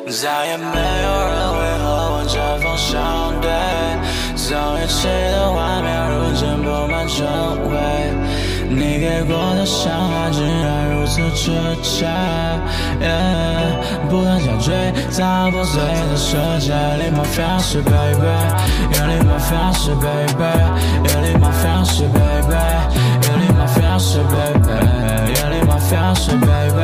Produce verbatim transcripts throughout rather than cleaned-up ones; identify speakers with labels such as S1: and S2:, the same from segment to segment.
S1: 再也没有人会和我针锋相对，从一起的画面如今布满成灰，你给过的伤害竟然如此直接， yeah, 不断下坠，在破碎的世界里冒发誓 baby， 夜里冒发誓 baby， 夜里冒发誓 baby， 夜里冒发誓 baby， 夜里冒发誓 baby，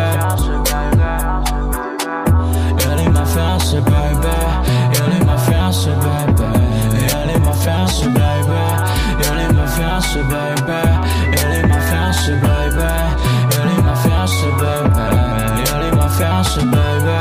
S1: 夜里冒发誓 baby， 夜里冒发誓 baby， 夜里冒发誓 baby， 夜里冒发誓 baby， 夜里冒发誓 baby， 夜里冒发誓 baby， 夜里冒发誓 baby，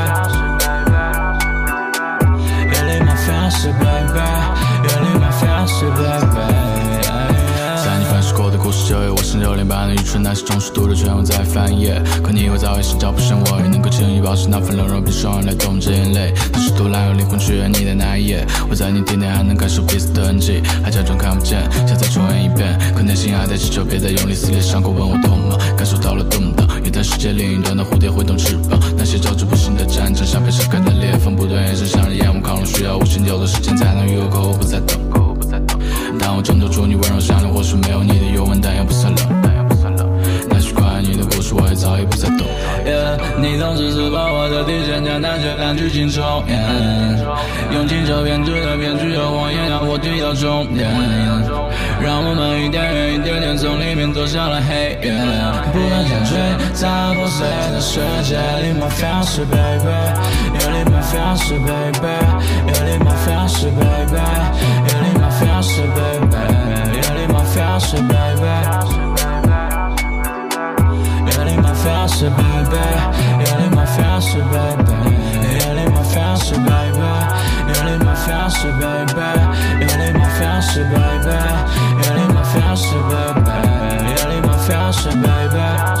S1: 夜里冒发誓 baby， 夜里冒发誓 baby。在你翻书过的故事就有我生六年半的愚蠢，那些中书读的全部在翻页，可你会早已心照不宣，我也能够轻易保持那份冷若冰霜来冻结眼泪。当时突然有灵魂去了你的那一夜，我在你体内还能感受彼此的痕迹，还假装看不见，想再重演一遍，可内心还在祈求别再用力撕裂伤口，问我痛吗？感受到了动荡，远在世界另一端的蝴蝶挥动翅膀，那些招之不幸的战争像被烧开的裂缝，不断延伸向着眼，我抗了需要无限久的时间才能愈合，可我不再等。但我挣脱出你温柔善良，或许没有你的幽默，但也不算冷。那些关于你的故事，我也早已不再懂。Yeah, 你总是撕破我的底线，将那些烂剧情重演，用尽这编织的骗局和谎言，让我提到终点，让我们一点远一点点从里面走向了黑夜，不断下坠，在破碎的世界里冒发誓 baby， 夜里冒发誓 baby， 夜里冒发誓 baby， 夜里冒发誓 baby， 夜里冒发誓 baby， 夜里冒发誓 baby， 夜里冒发誓 baby， 夜里冒发誓 baby， 夜里冒发誓 baby， 夜里冒发誓 baby， 夜里冒发誓 baby， 夜里冒发誓 baby，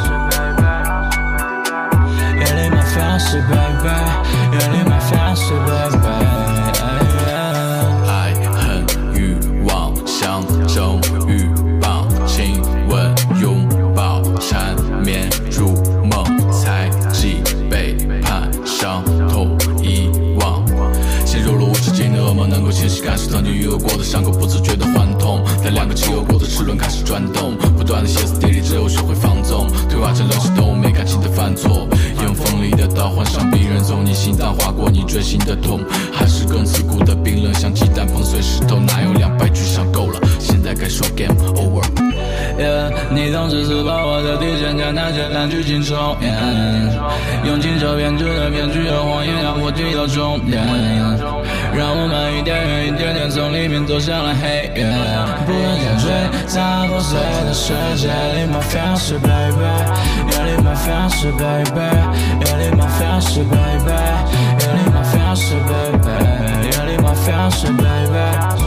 S1: 夜里冒发誓 baby， 夜里冒发誓 baby。爱恨欲望相争欲望，亲吻拥抱缠绵如梦，猜忌背叛伤痛遗忘，陷入了无止境的噩梦，能够清晰感受曾经愈合过的伤口，不自觉的幻痛，在两个契合过的齿轮开始转动，不断的歇斯底里，只有学会放纵，退化成冷血动物，没感情的犯错，用锋利的刀换上逼人，从你心脏划过你锥心的痛，还是更刺骨的冰冷，像鸡蛋碰碎石头，哪有两败俱伤？够了，现在该说 game over。Yeah, 你总是撕破我的底线，将那些烂剧情重演，用尽这编织的骗局和谎言，让我提到终点，让我们一点远一点点从里面走向了黑夜，不断下坠，在破碎的世界里冒发誓 baby， 夜里冒发誓 baby， 夜里冒发誓 baby， 夜里冒发誓 baby， 夜里冒发誓 baby，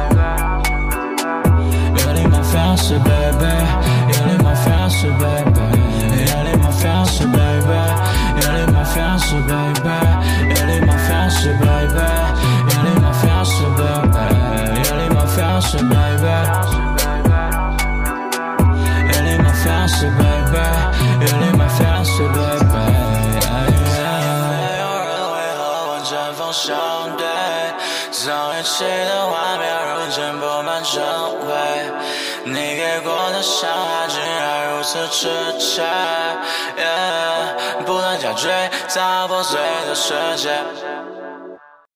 S1: 夜里冒发誓 baby， 夜里冒发誓 baby， 夜里冒发誓 baby， 夜里冒发誓 baby， 夜里冒发誓 baby， 夜里冒发誓 baby， 夜里冒发誓 baby， 夜里冒发誓 baby， 夜里冒发誓 baby。没有人会和我针锋相对，从一起的画面如今布满成灰，你给过的伤害竟然如此直接， yeah, 不断下坠，在破碎的世界。